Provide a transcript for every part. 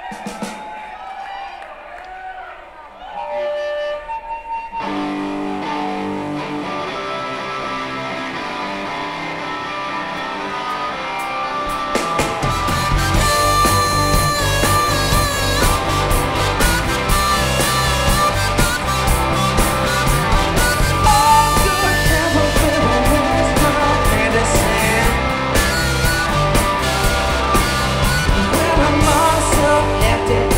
Left it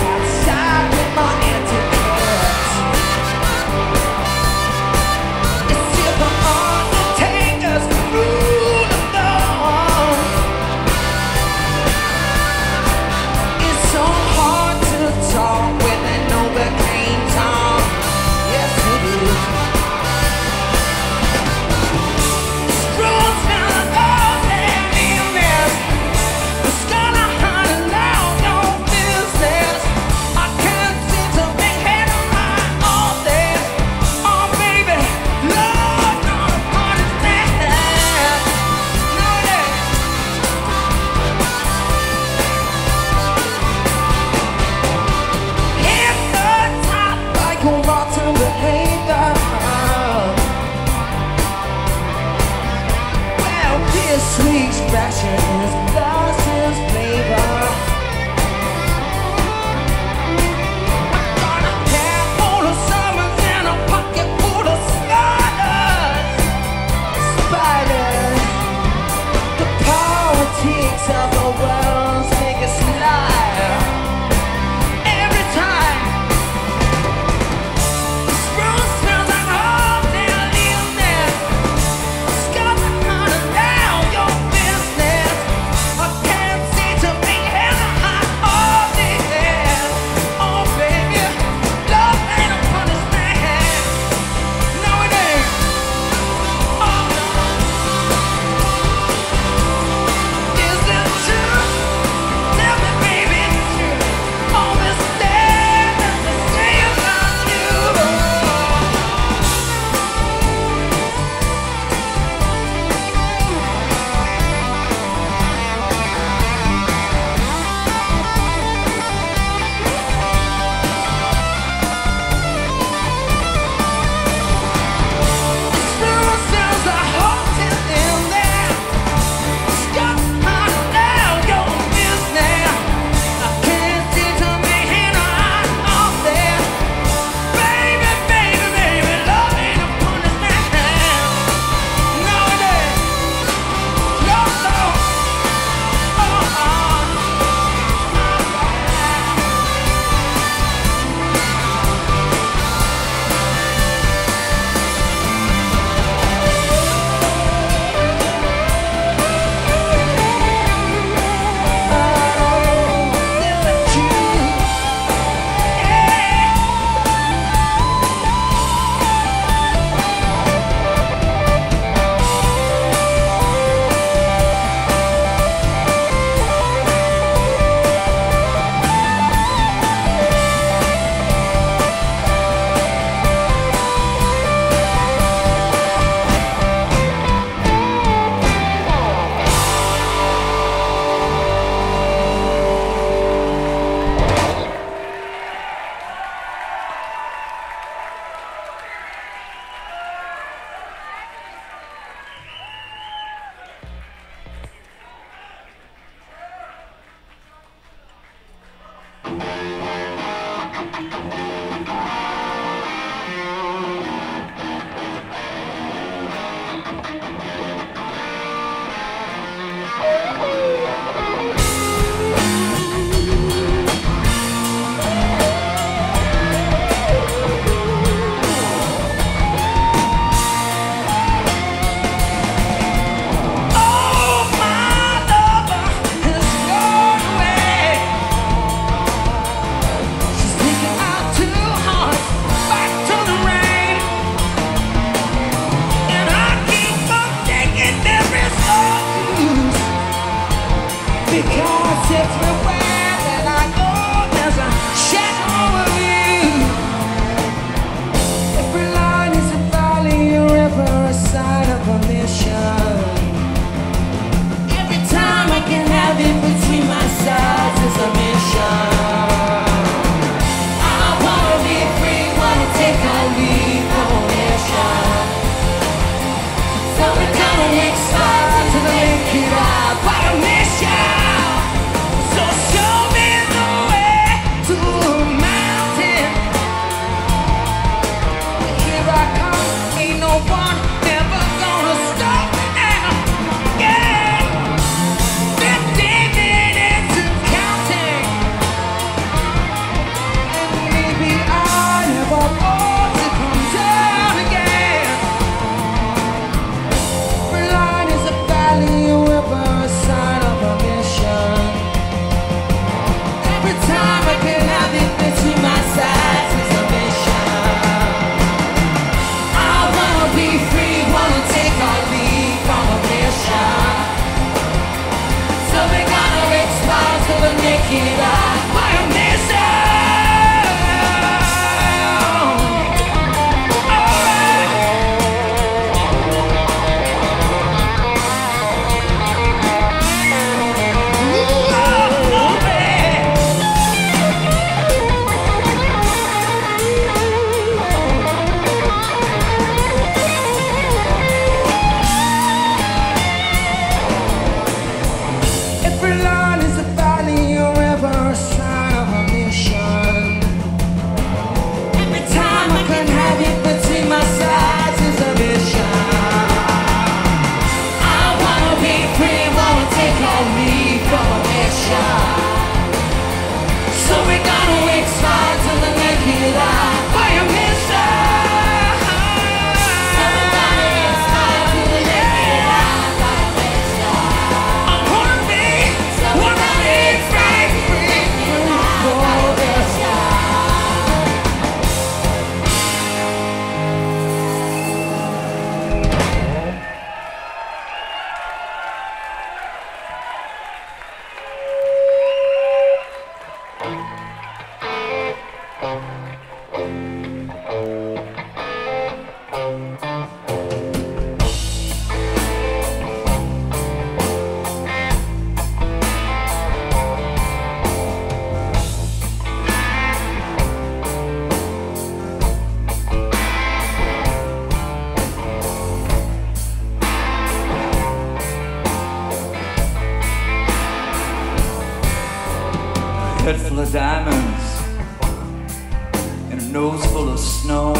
head full of diamonds and a nose full of snow.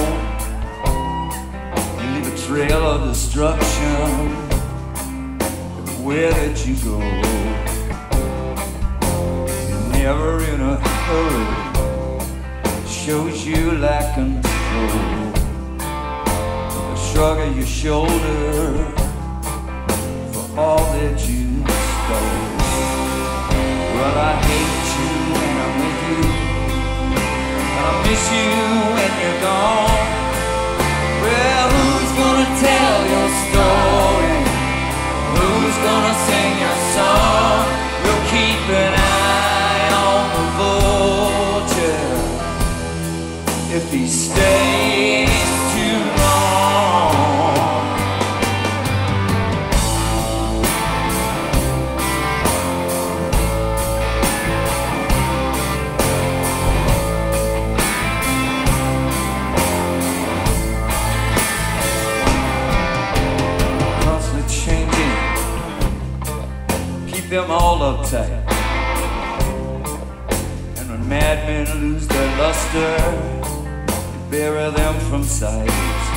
You leave a trail of destruction everywhere that you go. You're never in a hurry, shows you lack control. A shrug of your shoulder for all that you stole. Well, I hate you when I'm with you, and I miss you when you're gone. Well, who's gonna tell your story? Who's gonna sing your song? We'll keep an eye on the vulture if he stays too long. Constantly changing, keep them all uptight. And when madmen lose their luster, bury them from sight.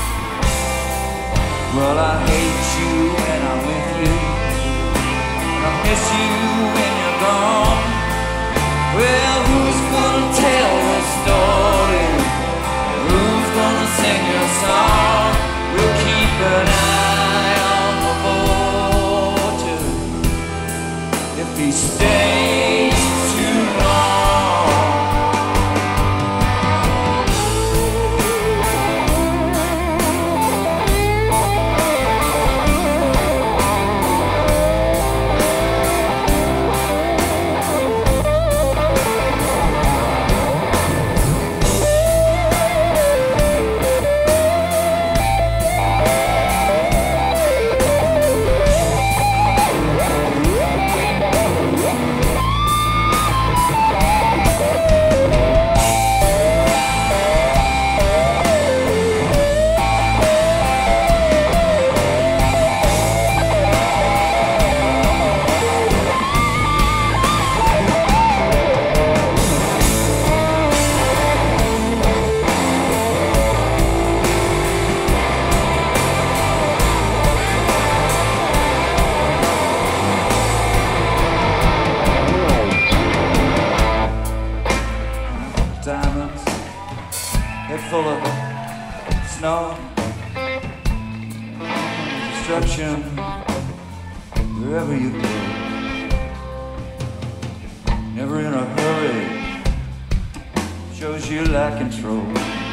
Well, I hate you when I'm with you, and I miss you when you're gone. Well, who's gonna tell your story? Who's gonna sing your song? We'll keep an eye on the vulture if he stays too long. Diamonds, head full of snow, destruction, wherever you go. Never in a hurry, shows you lack control.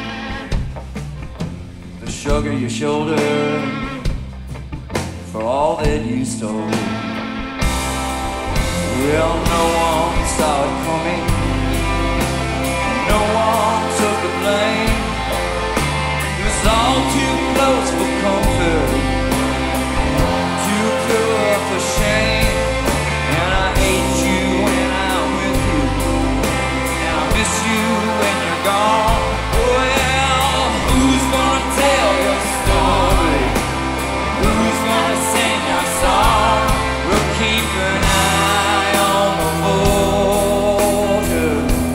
The shrug of your shoulder for all that you stole. Well, no one saw it coming, no one took the blame. It was all too close for comfort, too pure for shame. And I hate you when I'm with you, and I miss you when you're gone. Well, who's gonna tell your story? Who's gonna sing your song? We'll keep an eye on the vulture.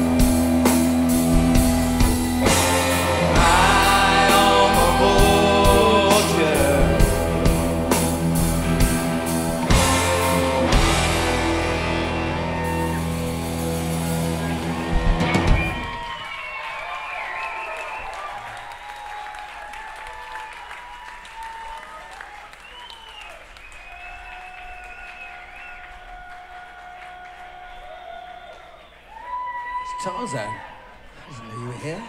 Tarzan. I didn't know you were here.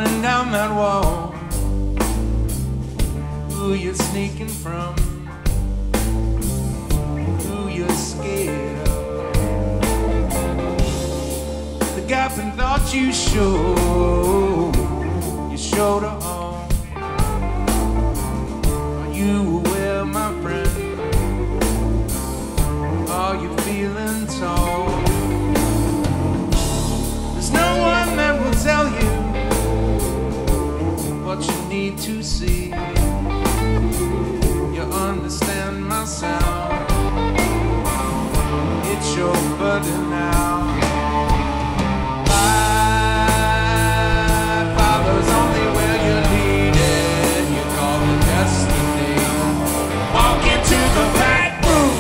running down that wall. Who you sneaking from? Who you scared of? The gap and thought you showed. You showed her all. Are you aware, my friend? Are you feeling tall? There's no one that will tell you what you need to see. You understand my sound. It's your burden now. Life follows only where you're leading. You call it destiny. Walk into the back room.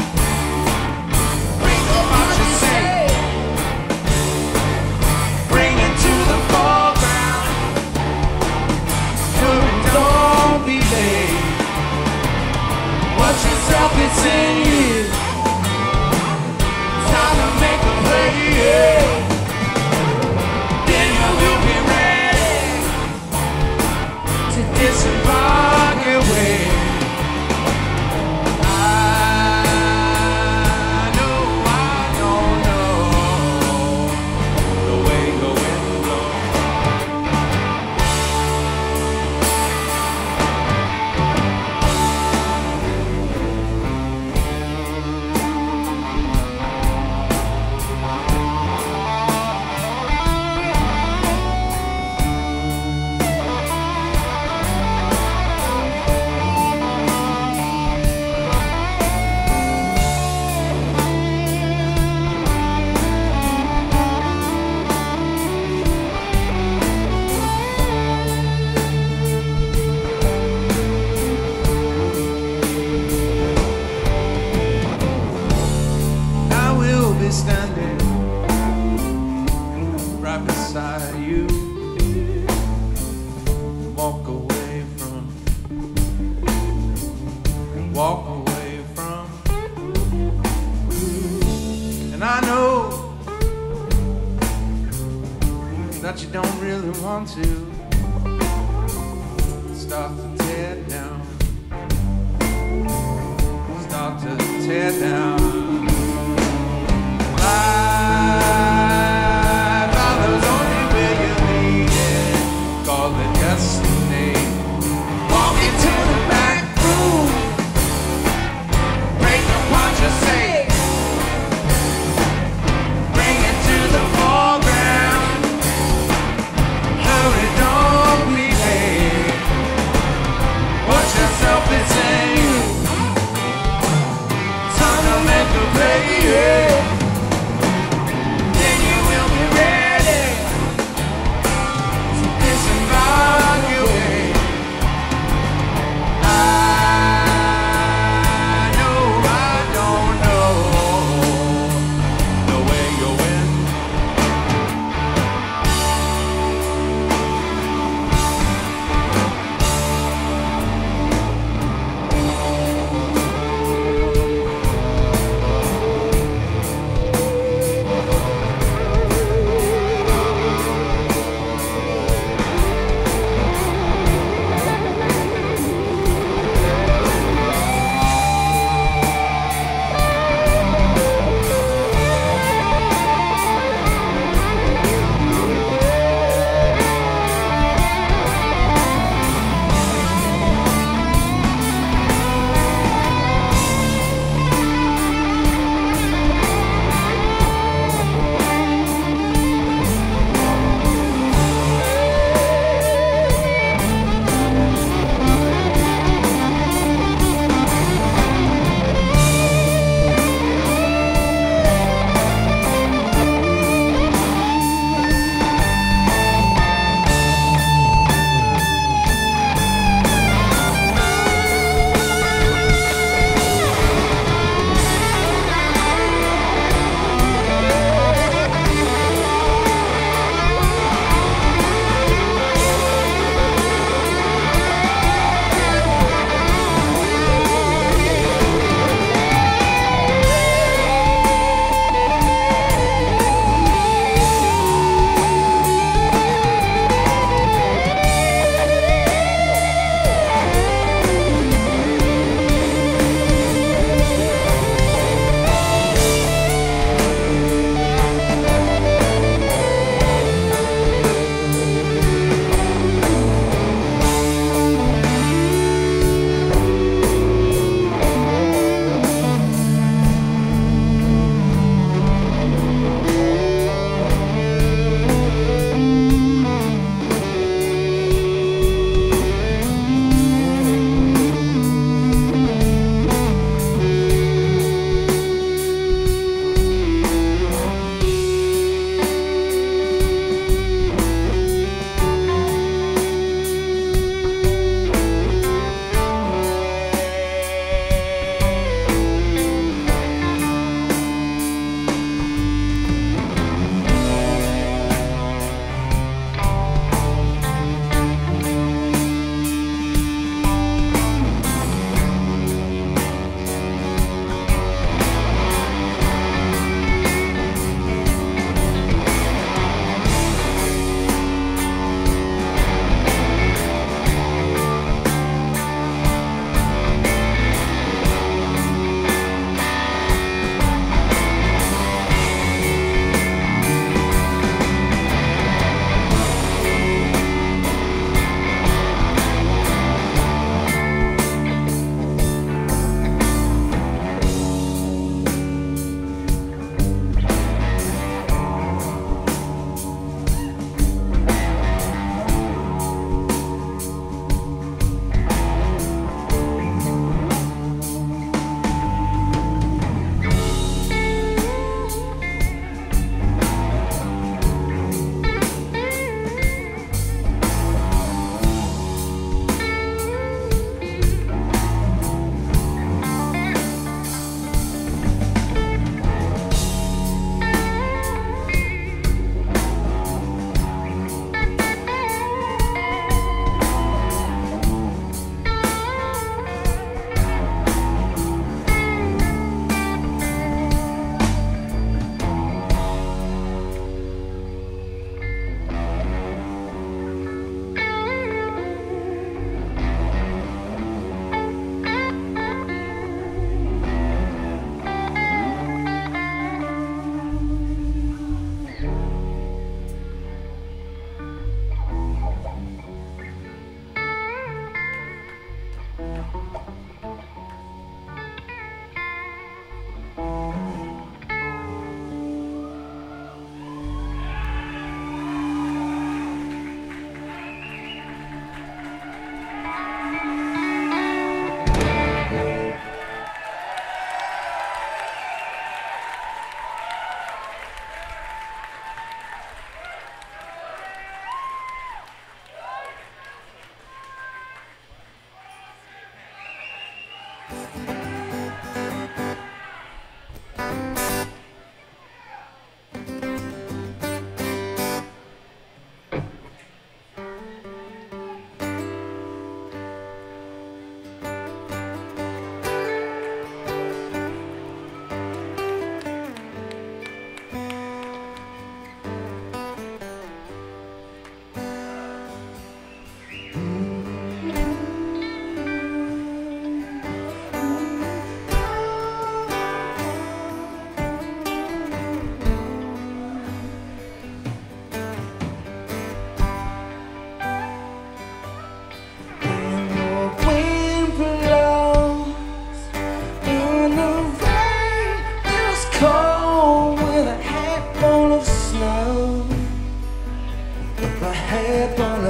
Bring up what you say. Bring it to the foreground. Hurry, don't be late. Watch yourself, it's in you. Time to make a play, yeah. Then you will be ready to disembark away. I don't know the way the wind blows. I will be standing right beside you. Walk away from, and I know that you don't really want to start to tear down, start to tear down. Life follows only where you're leading. Call it destiny. Walk into the back room. Break up what you say. Bring it to the foreground. Hurry, don't be late. Watch yourself, it's in you. Time to make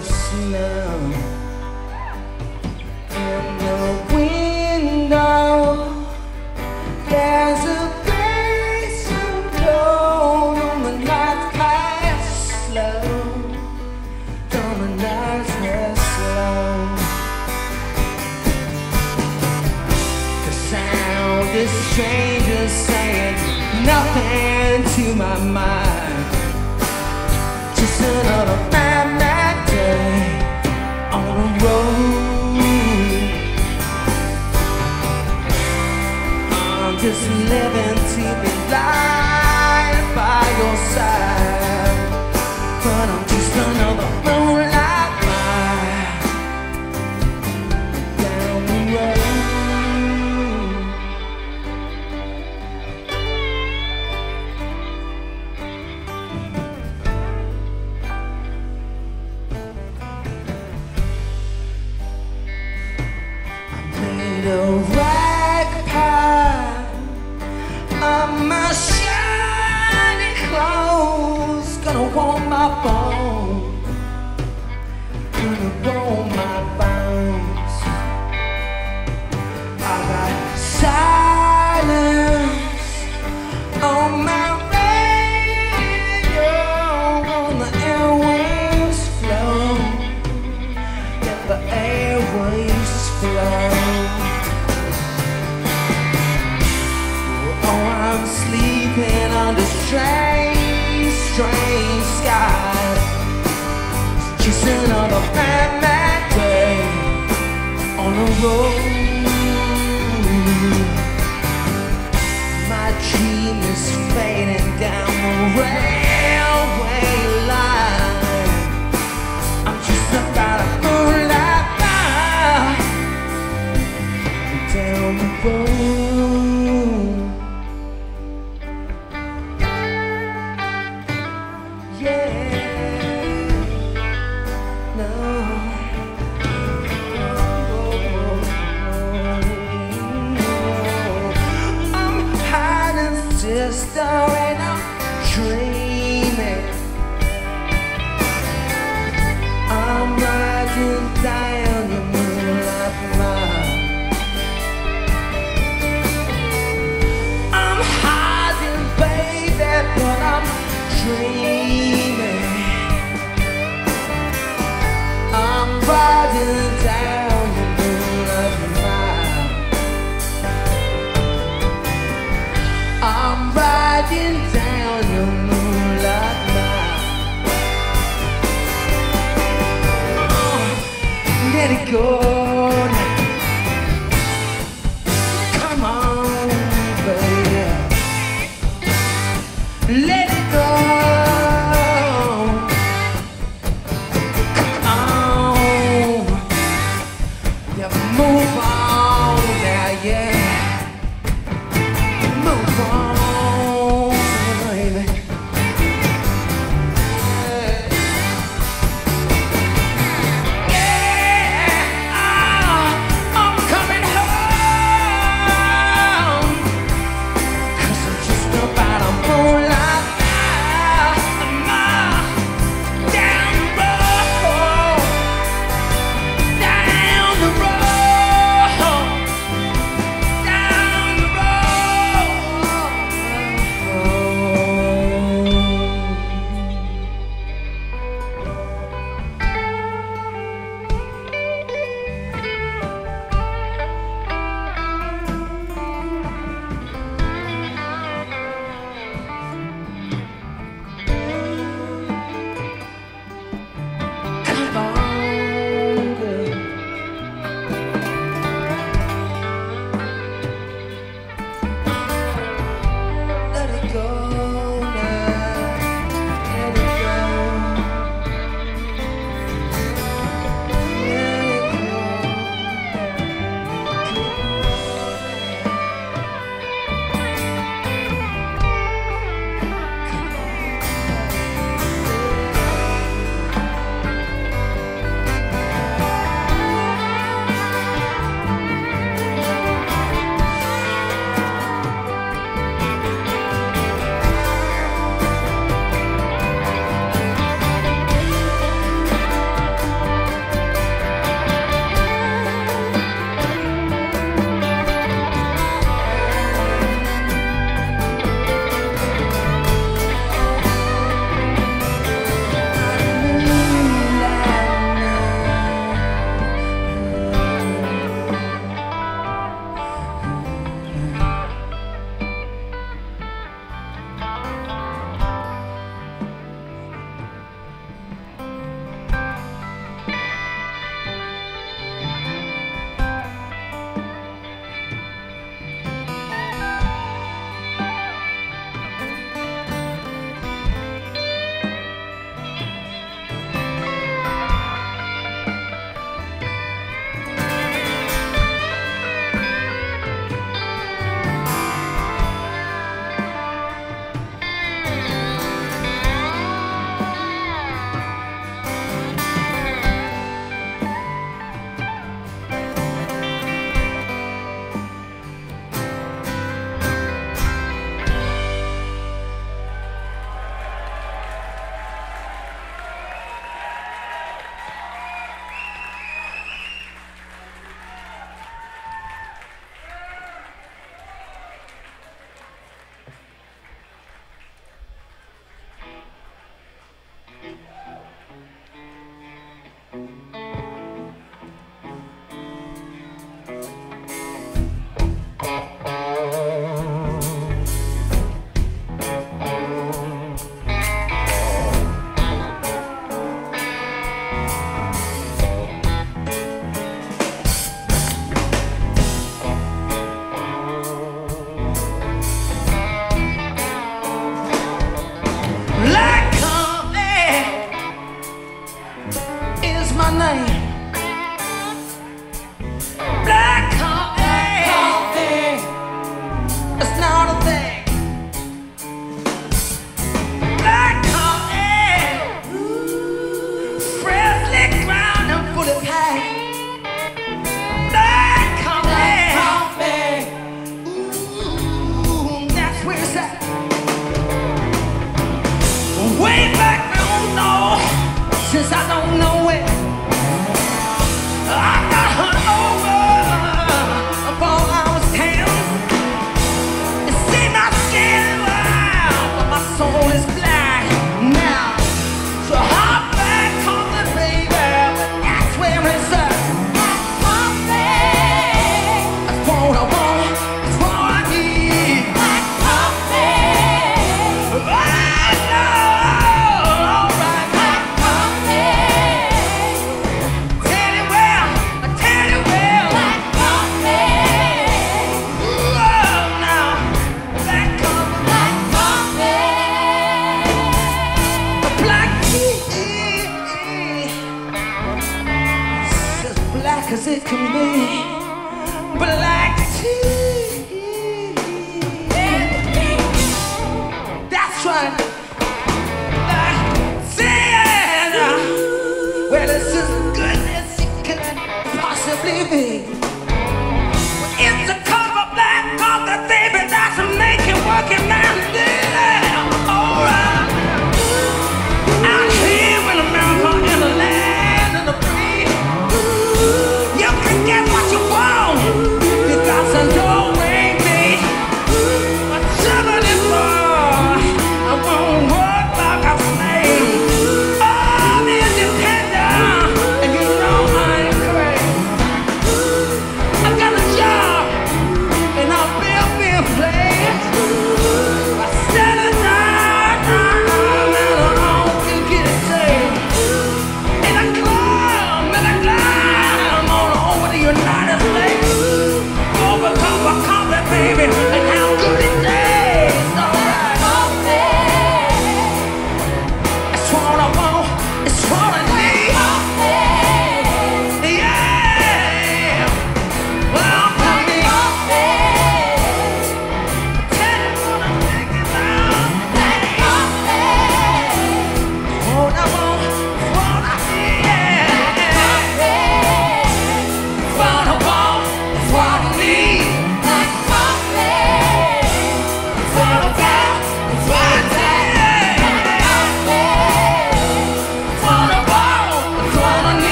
of snow in the window. There's a grace and gold on the night pass slow. On the night pass slow. The sound is strangers saying nothing to my mind. Just another mad day on the road. I'm just living to be lying by your side, but I'm just another moonlight mile down the road. The ragpie of my shiny clothes, gonna warm my bones, gonna warm my bones. I got silence on my radio, on the airwaves flow, let the airwaves flow. I'm sleeping under strange, strange skies. It's just another mad day on the road. My dream is fading down the railway line. I'm just about a moonlight mile down the road. Sister, and I'm dreaming. I'm riding down the moonlight mile. I'm hiding, baby, but I'm dreaming. I'm riding down the moonlight mile. I'm riding down your moonlight mile. Let it go now. Come on, baby. Let it go. Come on. Yeah, move on now, yeah. Move on, baby. Yeah, I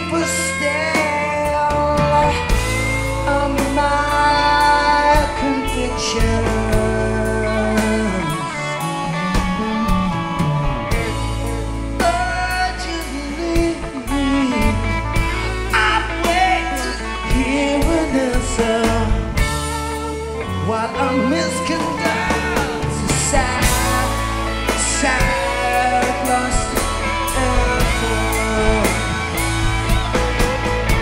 deeper still of my convictions. Urgently, I wait to hear an answer while I'm misconducted, sad, lost and full.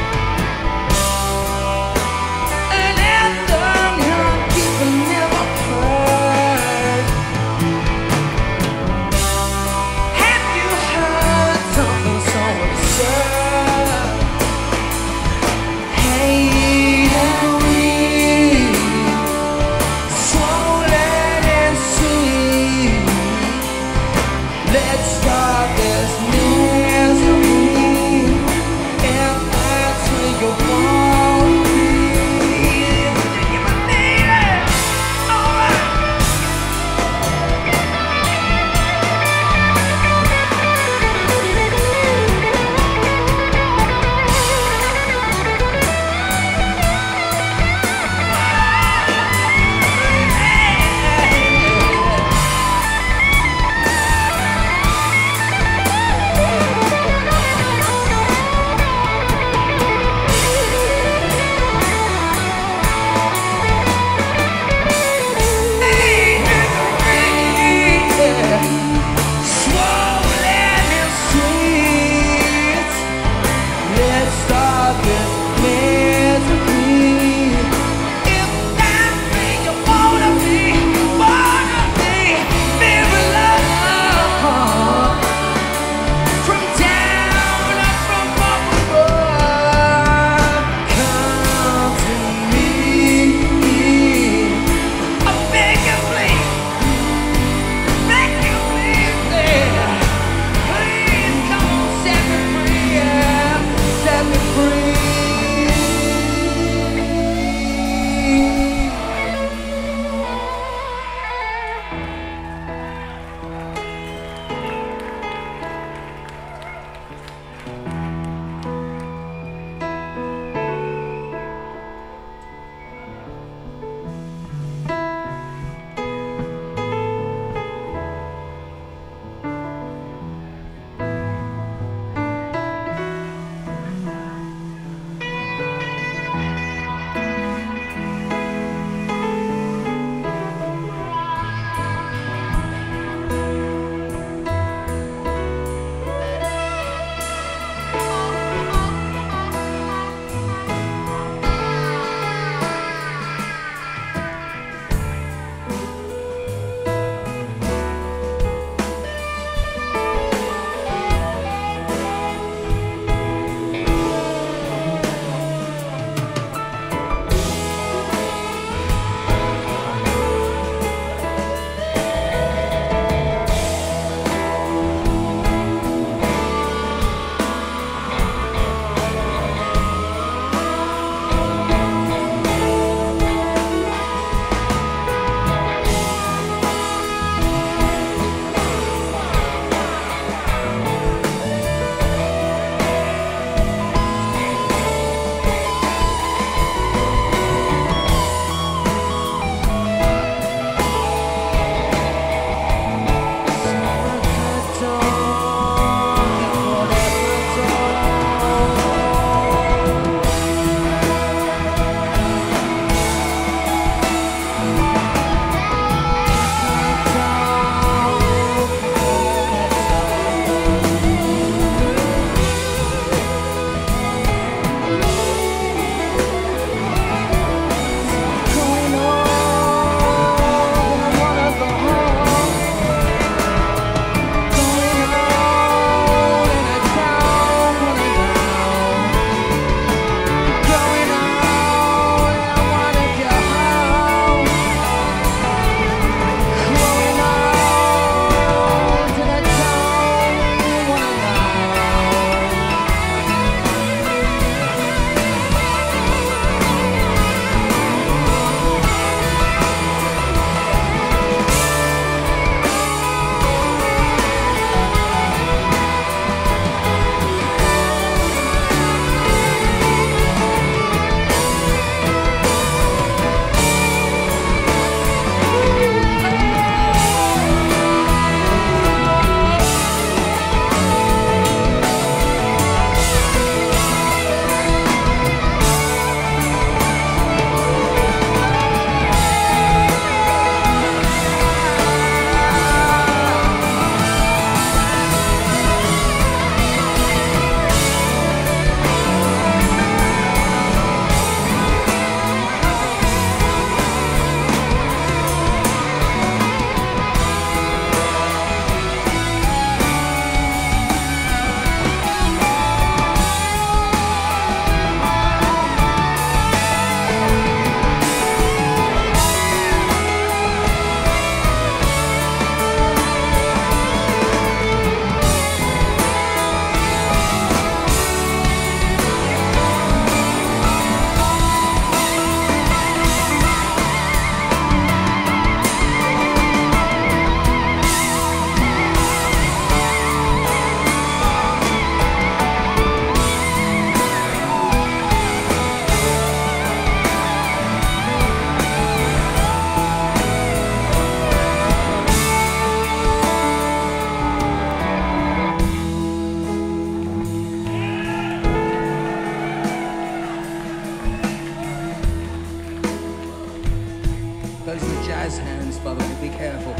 jazz hands, by the way, be careful.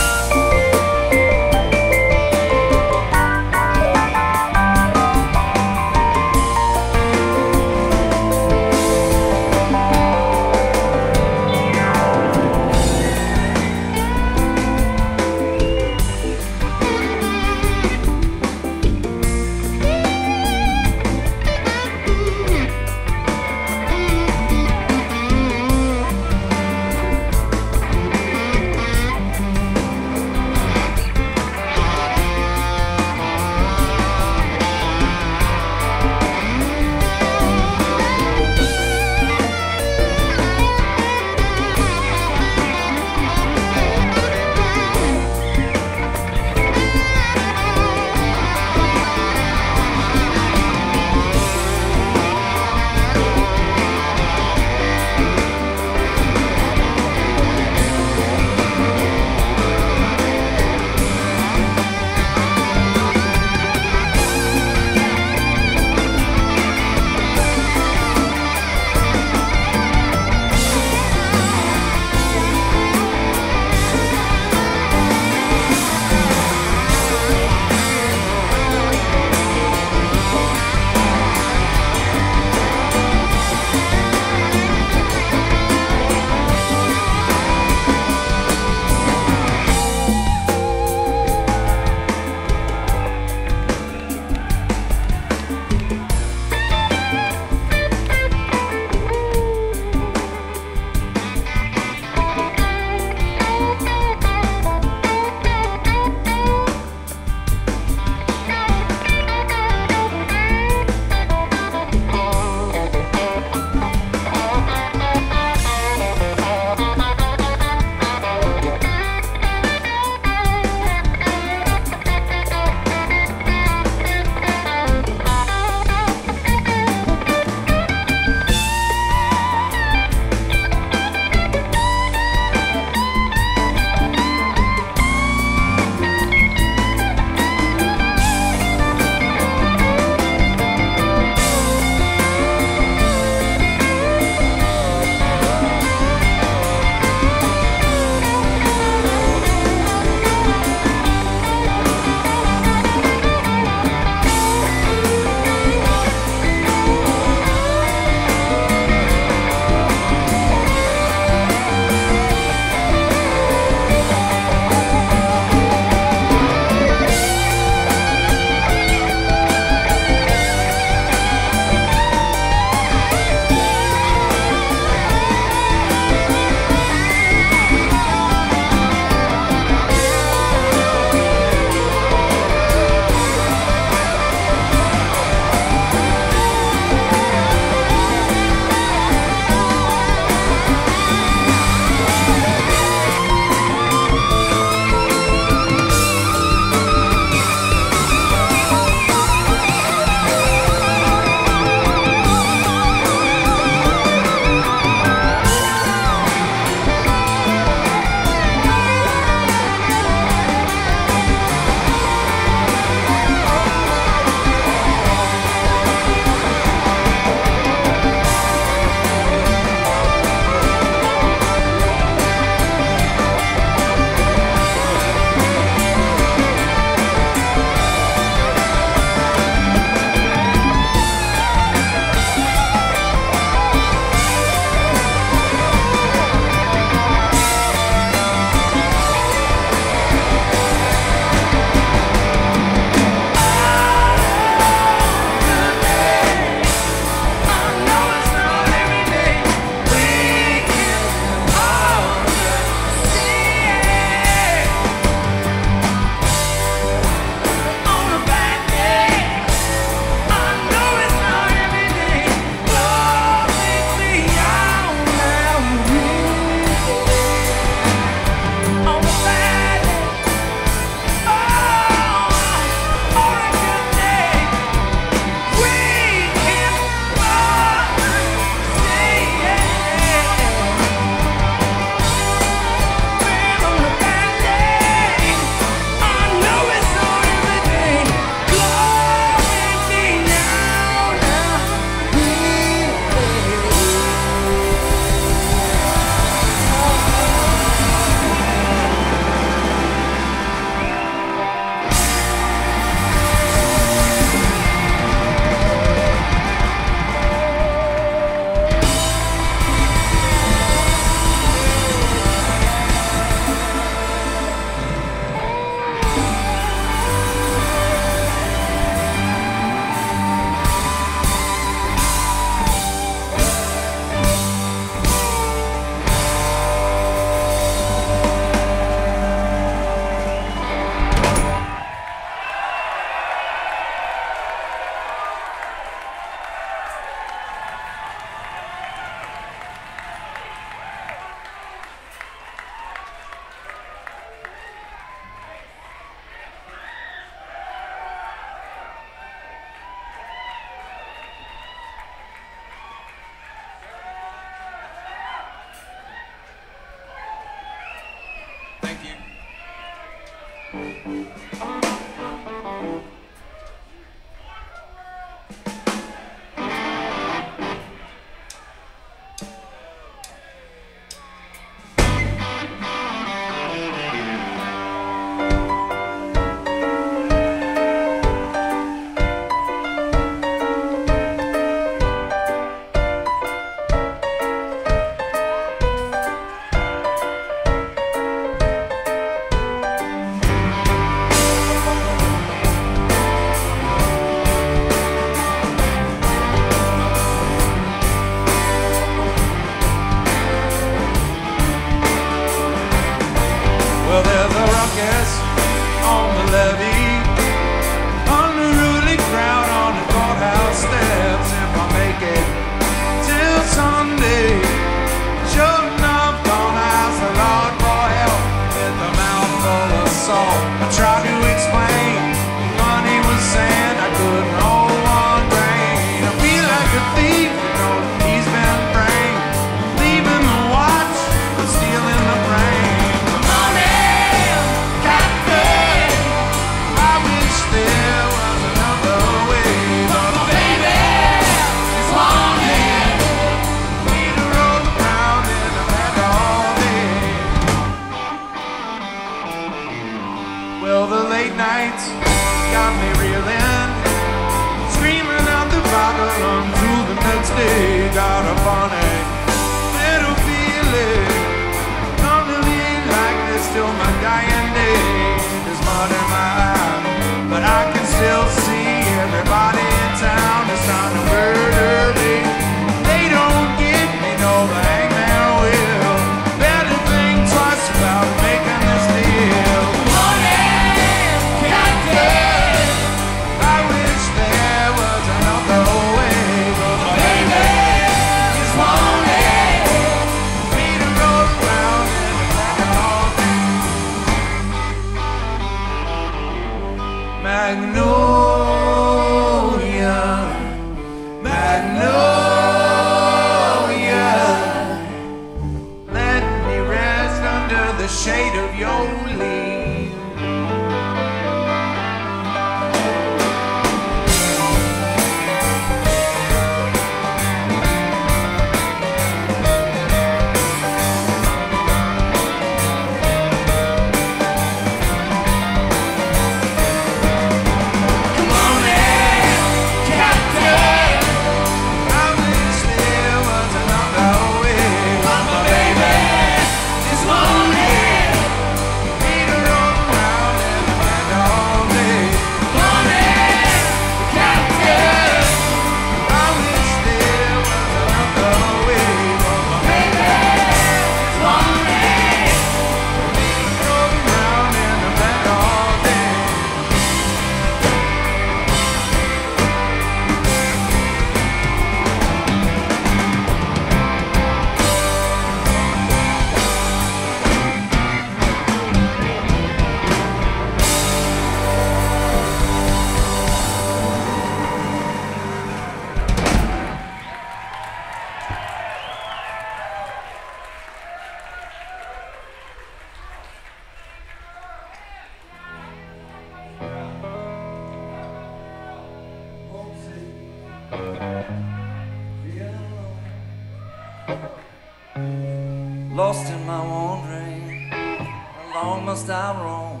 Lost in my wandering, how long must I roam?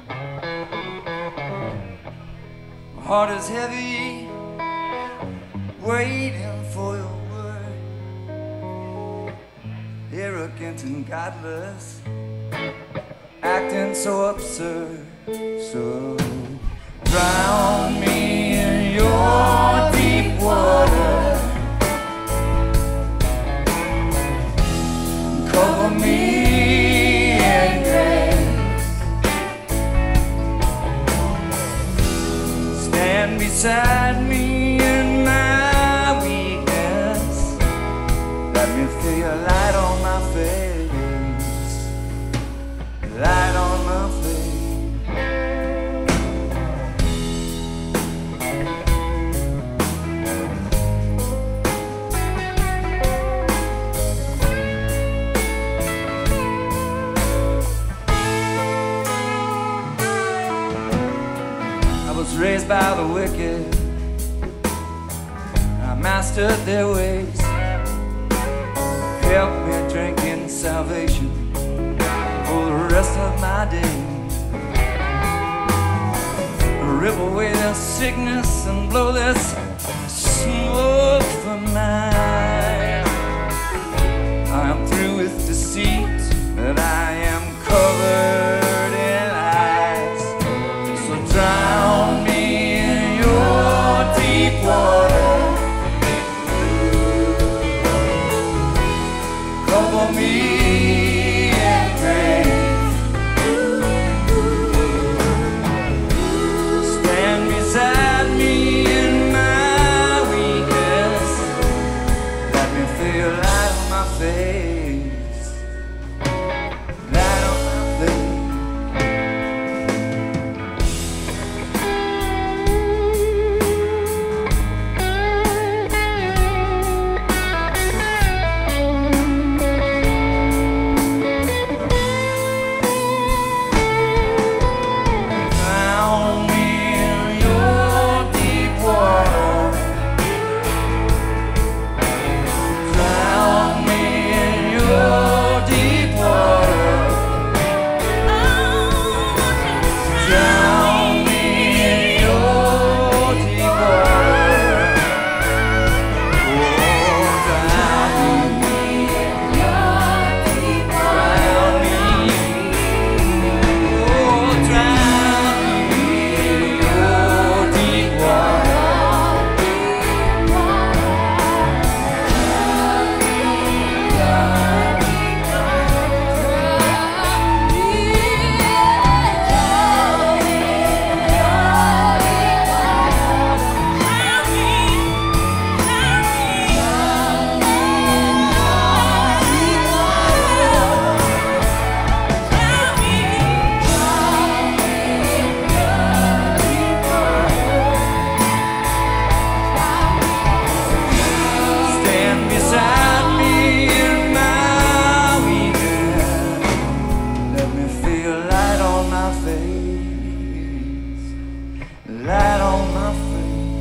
My heart is heavy, waiting for your word. Arrogant and godless, acting so absurd. So drown me in your deep water, cover me in grace, stand beside me in my weakness, let me feel your light on my face, light on my face. raised by the wicked. I mastered their ways. Help me drink in salvation for the rest of my days. Rip away their sickness and blow this smoke from mine. I am through with deceit, and I am covered in lies. So drown me in your deep water. Cover me in grace. Stand beside me in my weakness. Let me feel light on my face. Light on my face. Drown me in your deep water. Drown me in your deep water. Drown me in your deep water. Oh, drown me in your deep water. Drown me. Oh, drown me in your deep water. Stand beside me in my weakness. Let me feel light on my face. Light on my face.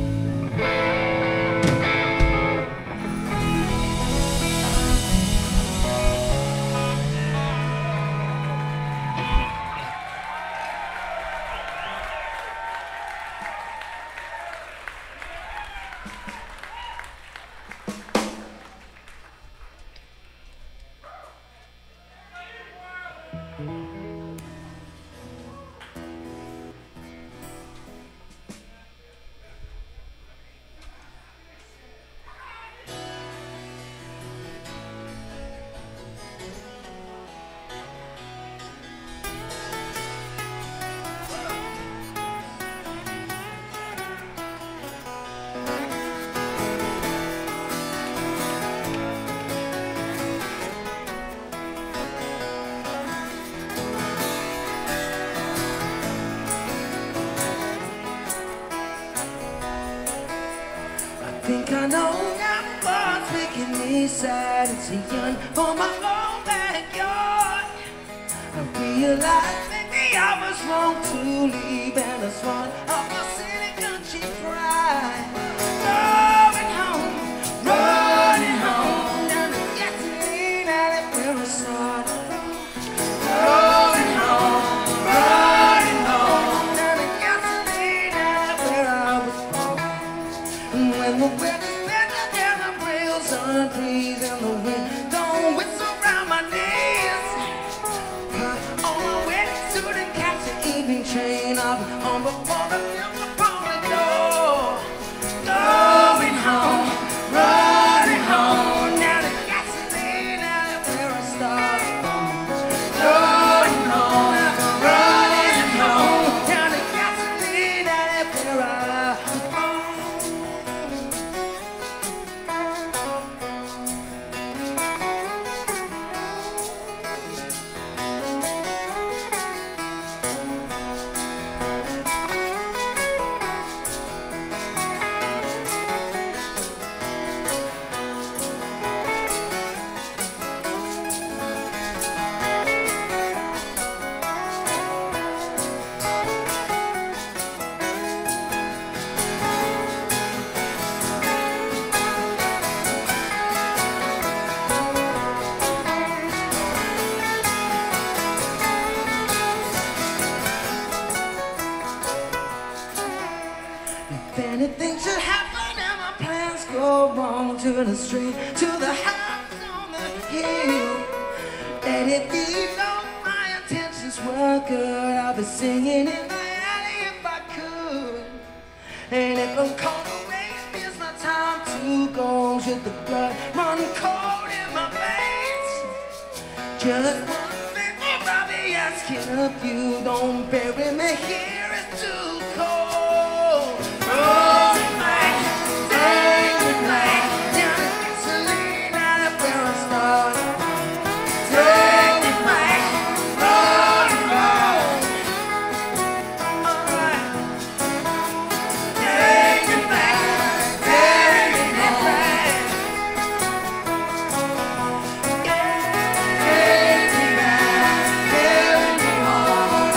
Think I know now what's making me sad and seeing for my own backyard. I realize maybe I was wrong to leave and I swung off my silly country pride. Running home, down to gasoline alley where I started. Running home, down to gasoline alley where I was born. And when the weather's better than the rails on trees and the wind don't whistle around my knees, on my wedding suit and catch the evening train, I'll be home before the milk upon the door. Going home, running home, down to gasoline alley where I started. Going home, running home, down to gasoline alley where I was born. turning straight to the house on the hill. Let it be known my intentions were good. I'll be singing in the alley if I could. And if I'm caught away, it's my time to go. Should the blood run cold in my veins? Just one favor I'll be asking of you. Don't bury me here, it's too cold. Oh, tonight, day tonight, down at gasoline out of where I started. Day tonight, roll and roll. Alright. Day tonight, day tonight. Day tonight, carry me home.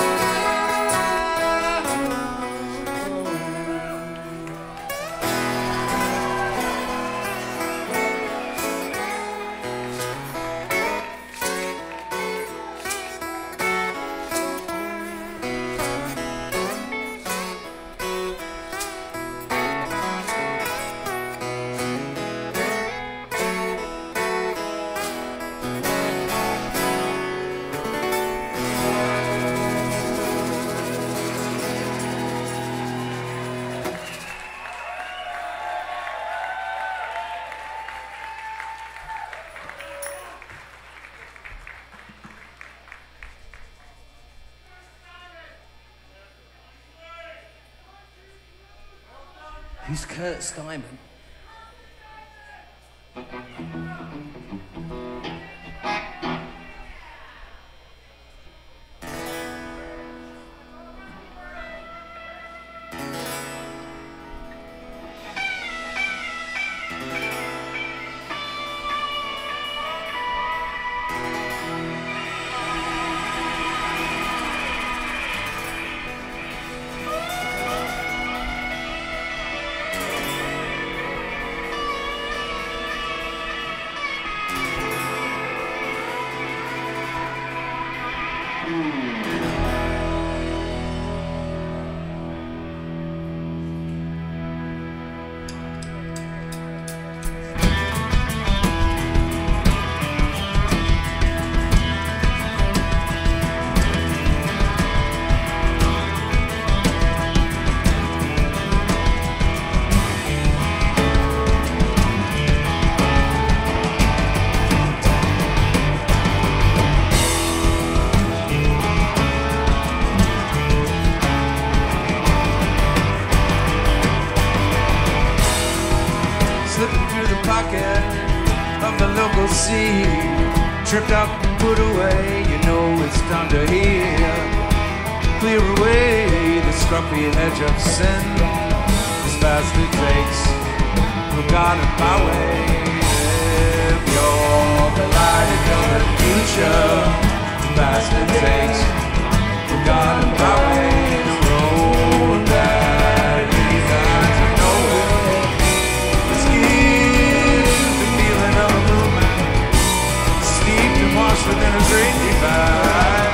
Who's Kurt Steinman? sea, tripped up and put away. You know it's time to heal. Clear away the scruffy edge of sin as fast it takes. Forgotten my way. If you're the light of the future, as fast it takes. Forgotten my way. The road that leads us to nowhere. Let's give the feeling of a movement, steeped and washed within a great divide.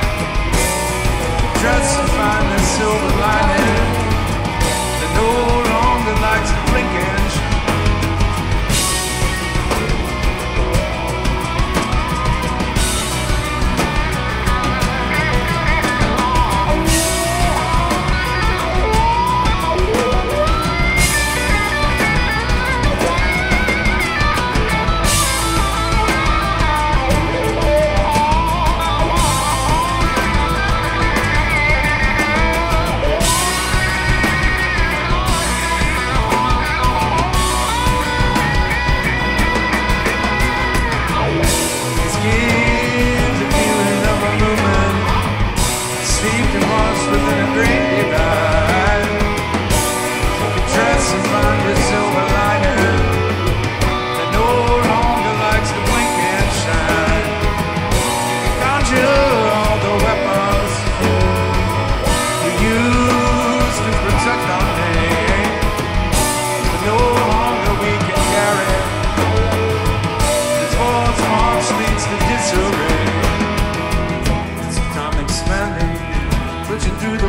Dress to find the silver lining that no longer likes to blink and shine.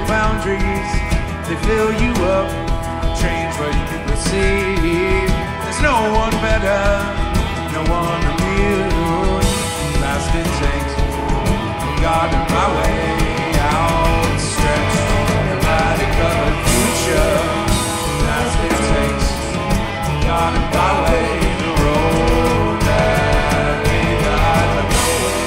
They fill you up, change what you perceive. They There's no one better, no one immune. Last it takes, God in my way, outstretched, a light-covered future. Last it takes, God in my way, the road that leads out of nowhere.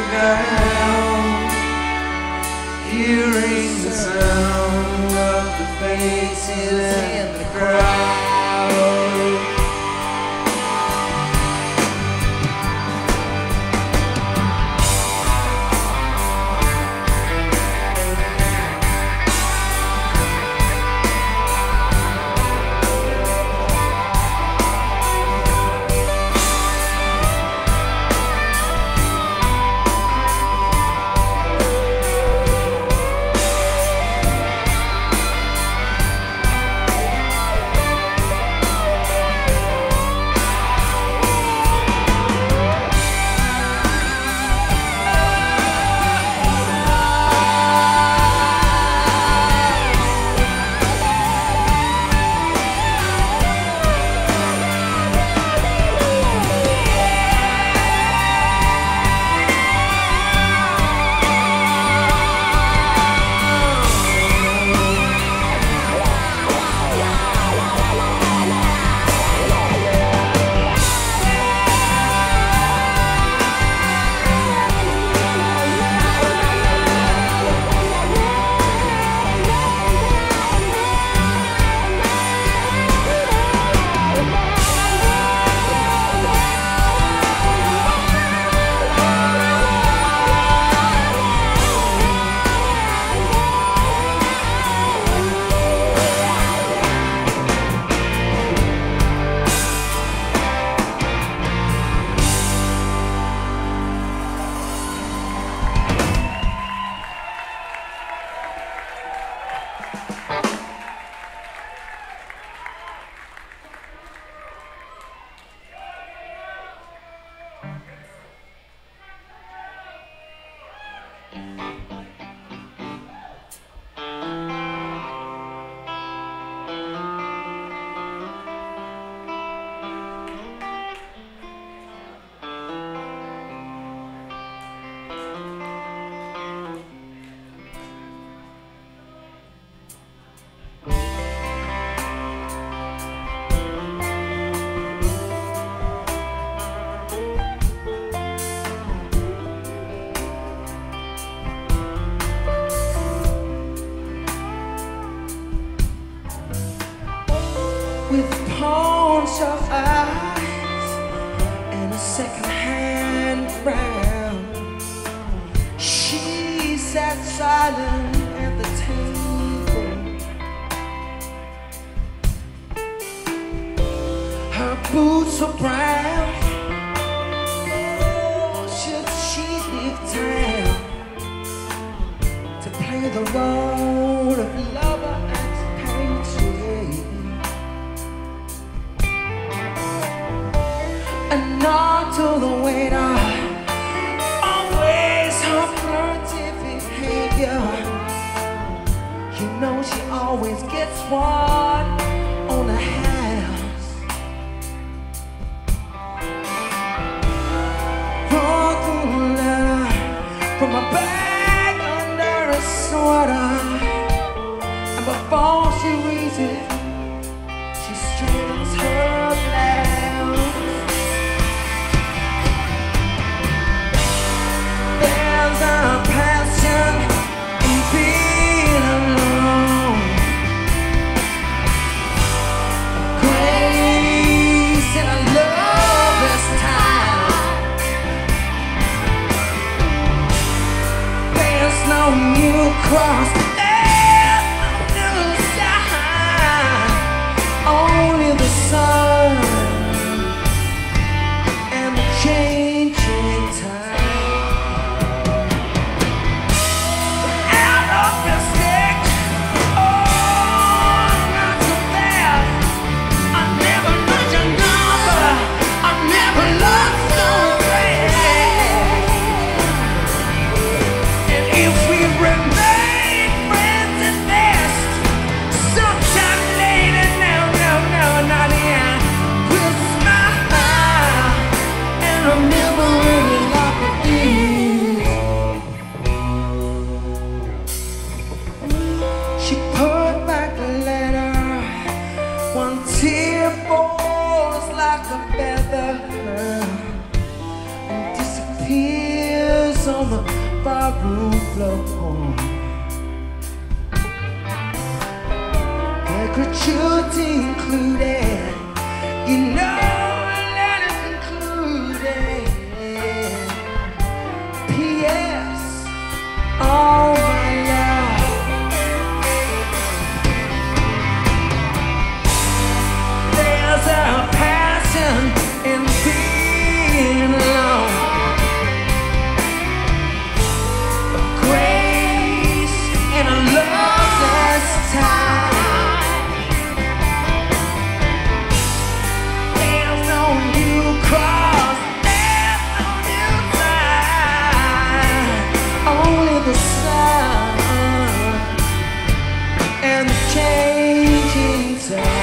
down, hearing the sound of the faces in the crowd. With pawnshop eyes and a second-hand frown, she sat silent at the table. Her boots were brown. Oh, should she leave town to play the role of lover and patriot? And not to the waiter, always her flirty behavior. You know she always gets one on the house. Wrote the letter from a bag under a sweater, and before she reads it, she straightens her blouse. There's a passion in being alone, grace in a loveless time. There's no new cross, there's no new sign, only the sun and the changing time. on the barroom floor. The gratuity included, you know that it's included. P.S. Oh my love, there's a passion in being alone, a grace in a loveless time. There's no new cross, there's no new sign, only the sun and the changing tide.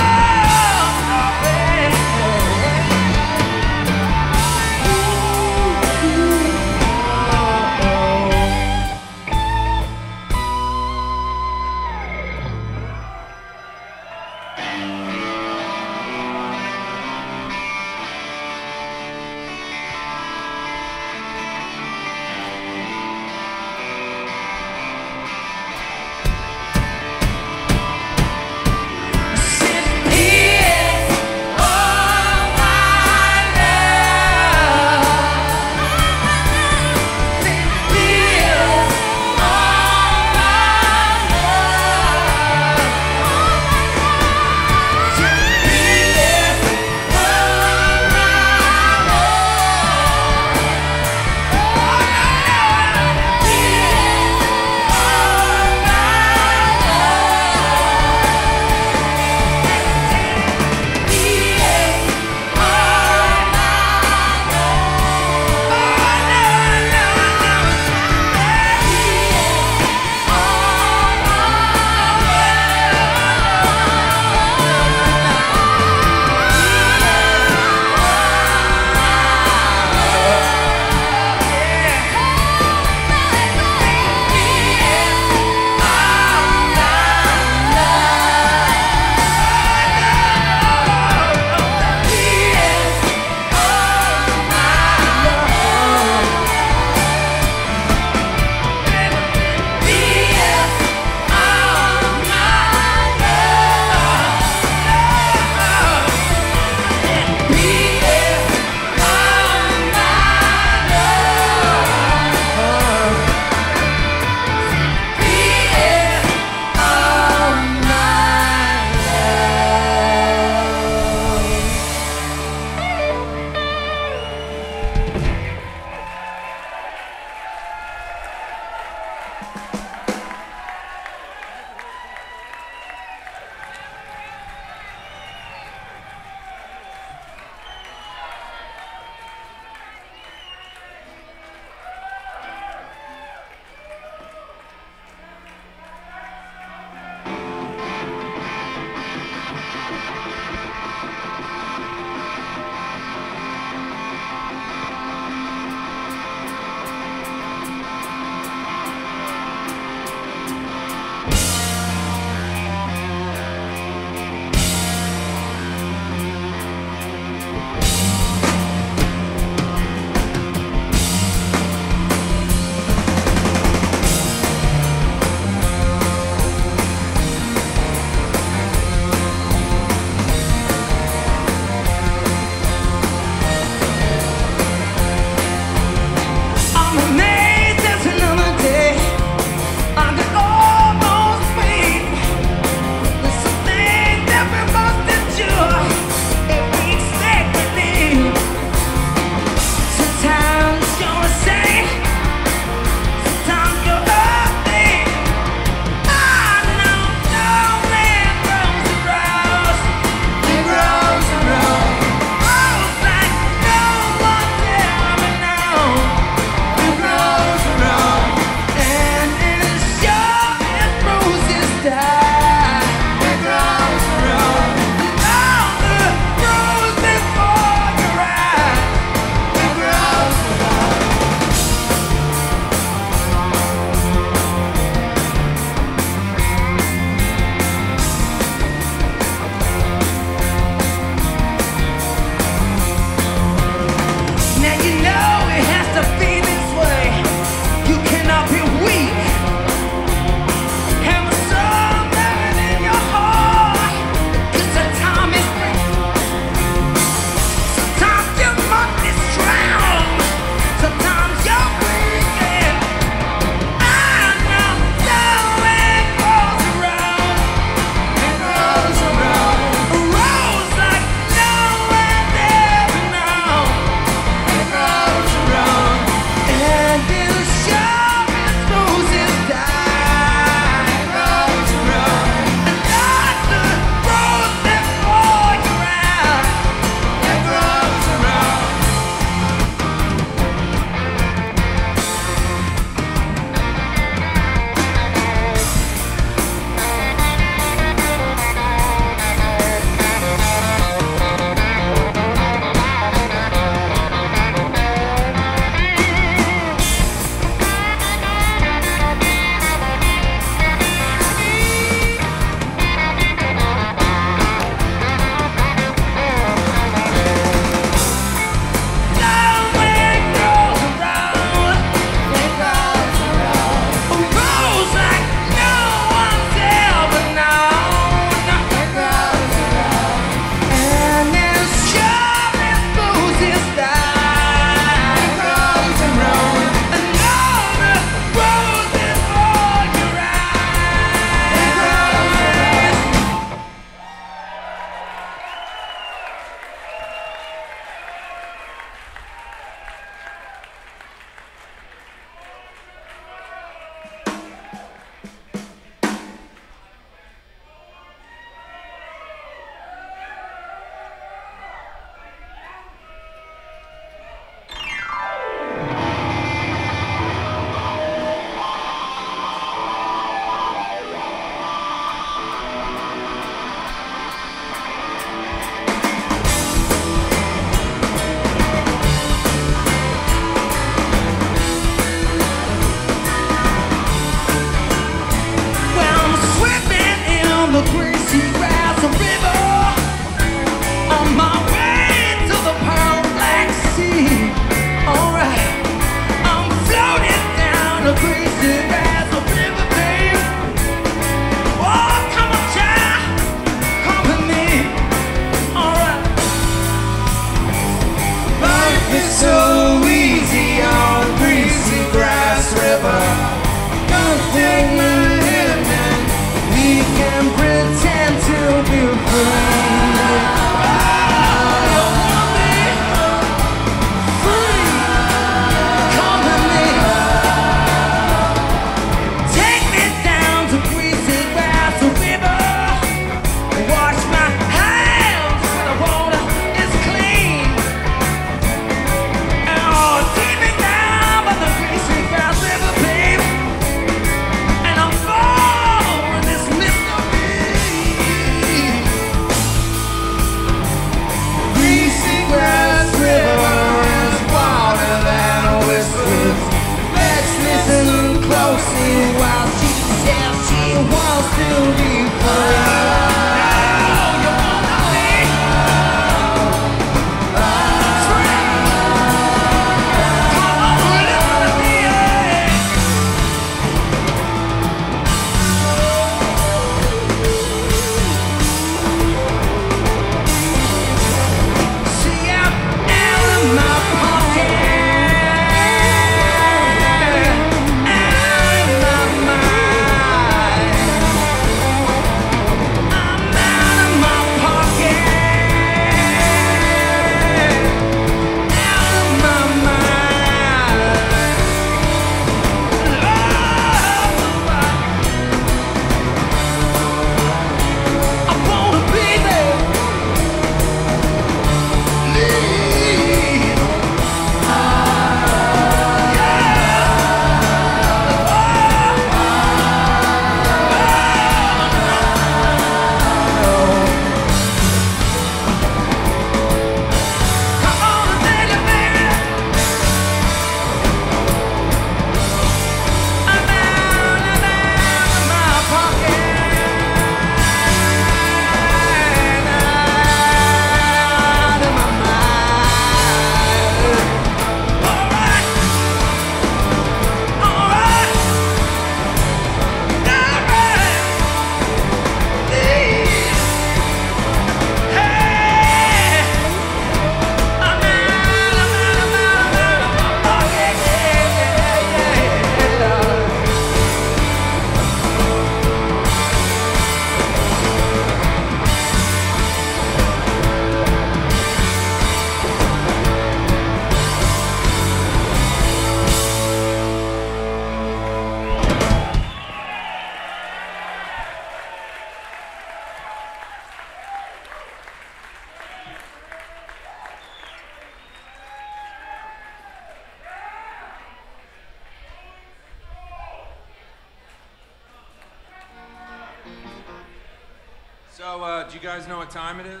do you guys know what time it is?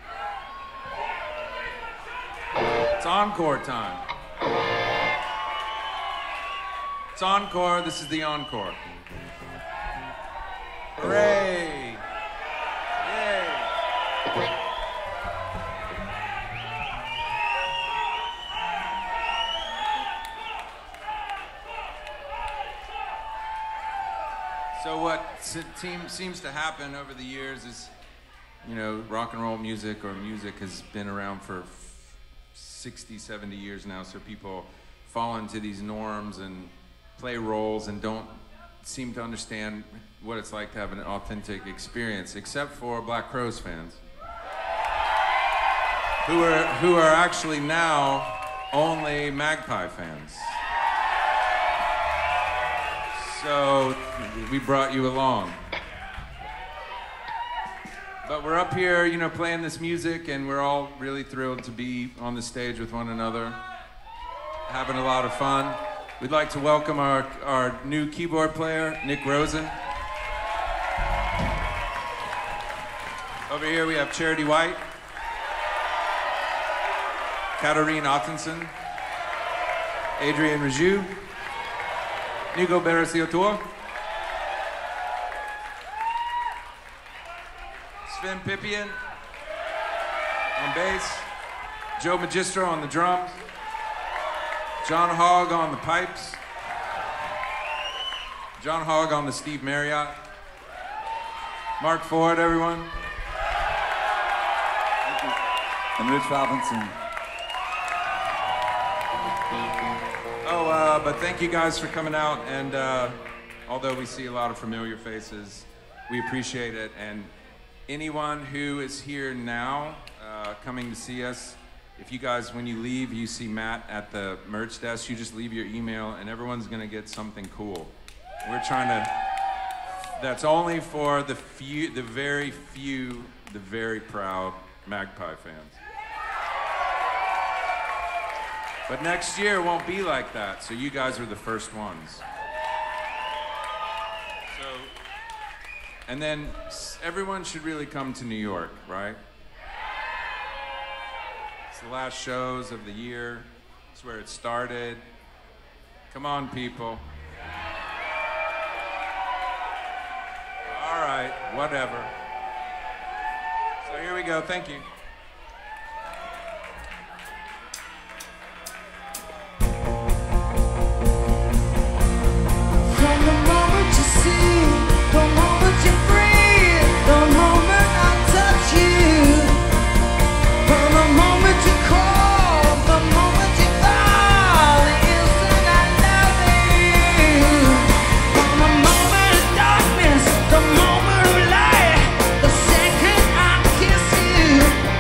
It's encore time. It's encore, this is the encore. Hooray! Yay! So what seems to happen over the years is, you know, rock and roll music or music has been around for 60, 70 years now, so people fall into these norms and play roles and don't seem to understand what it's like to have an authentic experience, except for Black Crowes fans, who are actually now only Magpie fans. So we brought you along. But we're up here, you know, playing this music, and we're all really thrilled to be on the stage with one another, having a lot of fun. We'd like to welcome our new keyboard player, Nick Rosen. Over here we have Charity White, Katarine Ottensen, Adrian Raju, Nico Beresiautor, Sven Pippian on bass, Joe Magistro on the drums, John Hogg on the pipes, John Hogg on the Steve Marriott, Mark Ford, everyone. And Rich Robinson. But thank you guys for coming out, and although we see a lot of familiar faces, we appreciate it. And anyone who is here now, coming to see us, if you guys, when you leave, you see Matt at the merch desk, you just leave your email, and everyone's gonna get something cool. We're trying to, that's only for the few, the very few, the very proud Magpie fans. But next year won't be like that, so you guys are the first ones. So, and then everyone should really come to New York, right? It's the last shows of the year. It's where it started. Come on, people. All right, whatever. So here we go, thank you. The moment of light, the second I kiss you.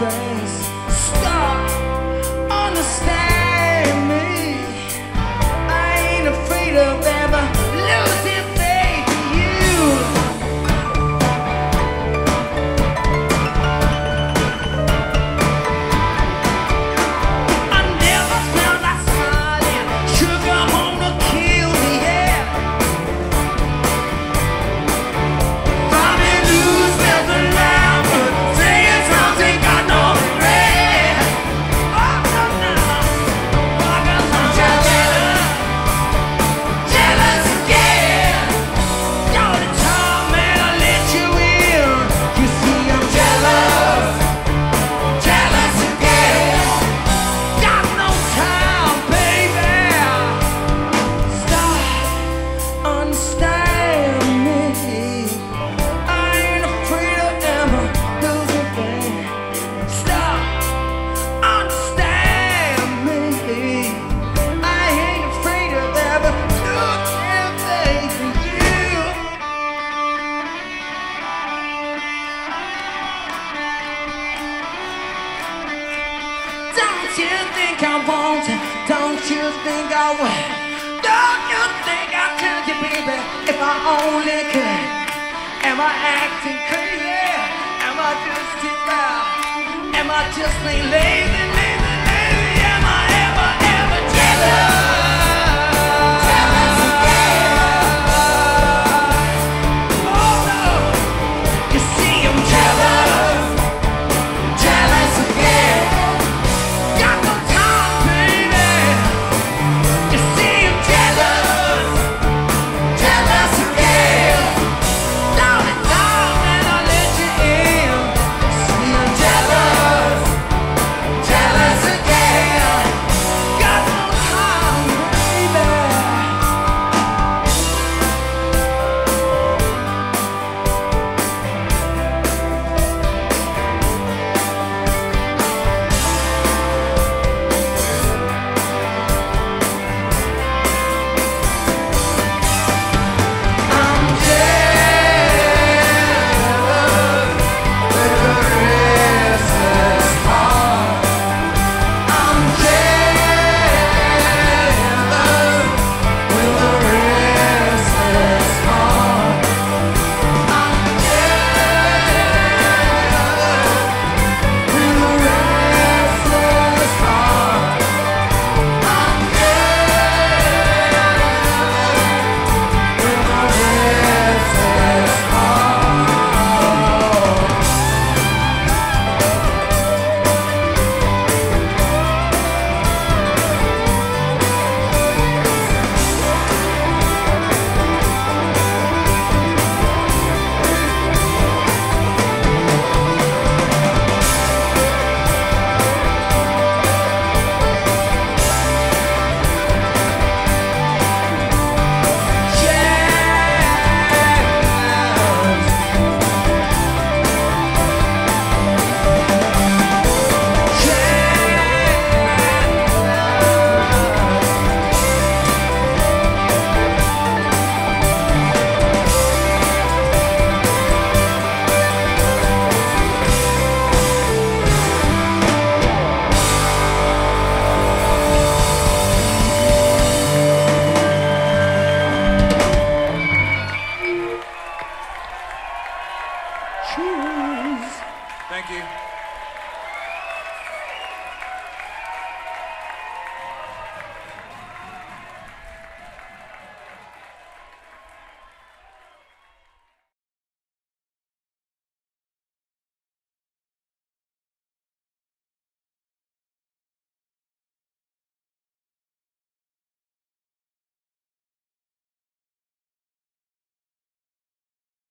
face. Stop, understand me. I ain't afraid of ever losing faith in you. I never smell like smiling sugar on the kill me, yeah. Probably lose smells around, but saying something got no breath. Oh, no, no. Because I'm jealous, jealous again. You're the time man, I let you in. You see, I'm jealous, jealous again. Got no time, baby. Stop, understand me. I ain't afraid of ever losing faith. Stop, understand me. I ain't afraid of ever losing faith in you. Don't you think I want it? Don't you think I will? Don't you think I tell you, baby, if I only could? Am I acting crazy? Am I just too loud? Am I just plain lazy?